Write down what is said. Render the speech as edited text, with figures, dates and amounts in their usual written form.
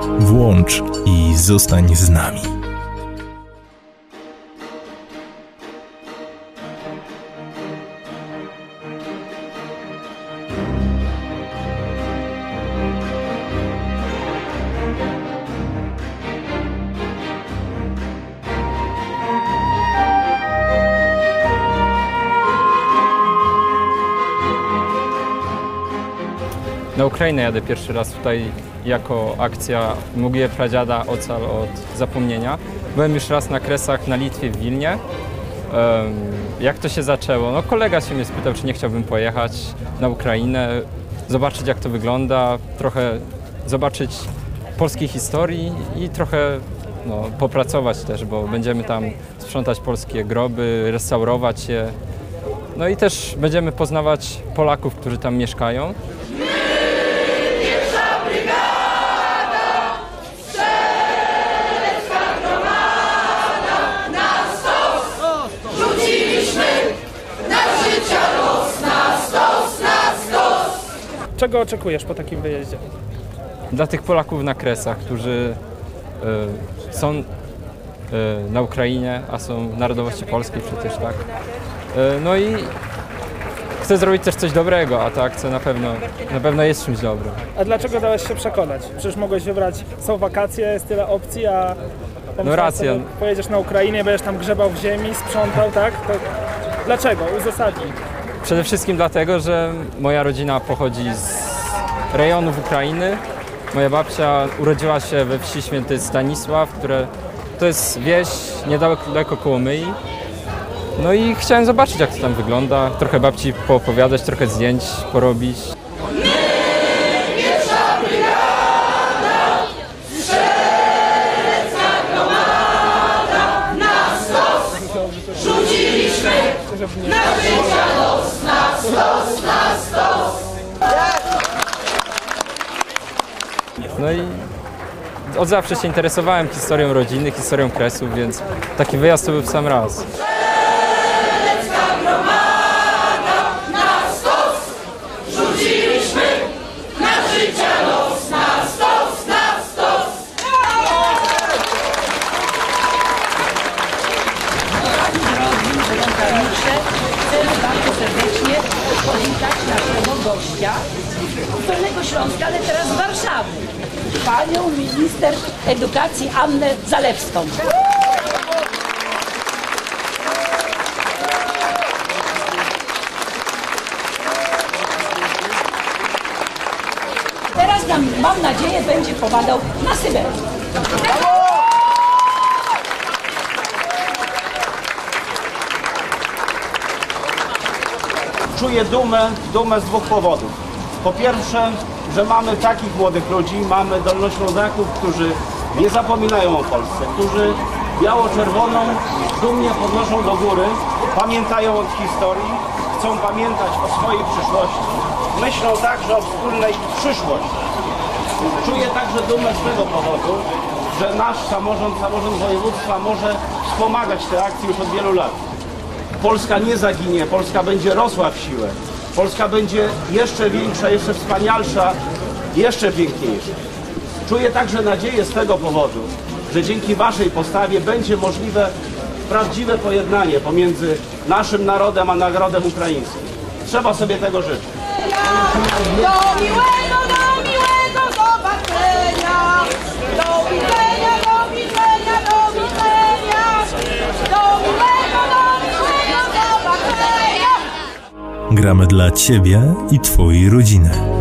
Włącz i zostań z nami. Na Ukrainę jadę pierwszy raz tutaj jako akcja Mogije Pradziada Ocal od zapomnienia. Byłem już raz na Kresach na Litwie w Wilnie. Jak to się zaczęło? No, kolega się mnie spytał, czy nie chciałbym pojechać na Ukrainę, zobaczyć jak to wygląda, trochę zobaczyć polskiej historii i trochę popracować też, bo będziemy tam sprzątać polskie groby, restaurować je. No i też będziemy poznawać Polaków, którzy tam mieszkają. Czego oczekujesz po takim wyjeździe? Dla tych Polaków na Kresach, którzy są na Ukrainie, a są narodowości polskiej przecież, tak? No i chcę zrobić też coś dobrego, a ta akcja na pewno jest czymś dobrym. A dlaczego dałeś się przekonać? Przecież mogłeś wybrać, są wakacje, jest tyle opcji, a no racja. Sobie, pojedziesz na Ukrainę, będziesz tam grzebał w ziemi, sprzątał, tak? To dlaczego? Uzasadnij. Przede wszystkim dlatego, że moja rodzina pochodzi z rejonów Ukrainy. Moja babcia urodziła się we wsi Święty Stanisław, to jest wieś niedaleko Kołomyi. No i chciałem zobaczyć, jak to tam wygląda, trochę babci poopowiadać, trochę zdjęć porobić. Na życia los, na stos, na stos. No i od zawsze się interesowałem historią rodziny, historią Kresów, więc taki wyjazd to był w sam raz. Chcemy bardzo serdecznie powitać naszego gościa z Dolnego Śląska, ale teraz z Warszawy, panią minister edukacji Annę Zalewską. Teraz nam, mam nadzieję, będzie popadał na Syberię. Czuję dumę z dwóch powodów. Po pierwsze, że mamy takich młodych ludzi, mamy Dolnoślązaków, którzy nie zapominają o Polsce, którzy biało-czerwoną dumnie podnoszą do góry, pamiętają od historii, chcą pamiętać o swojej przyszłości, myślą także o wspólnej przyszłości. Czuję także dumę z tego powodu, że nasz samorząd województwa może wspomagać te akcje już od wielu lat. Polska nie zaginie, Polska będzie rosła w siłę. Polska będzie jeszcze większa, jeszcze wspanialsza, jeszcze piękniejsza. Czuję także nadzieję z tego powodu, że dzięki waszej postawie będzie możliwe prawdziwe pojednanie pomiędzy naszym narodem a narodem ukraińskim. Trzeba sobie tego życzyć. Do miłego zobaczenia! Do widzenia, do widzenia, do widzenia! Do miłego zobaczenia! Gramy dla Ciebie i Twojej rodziny.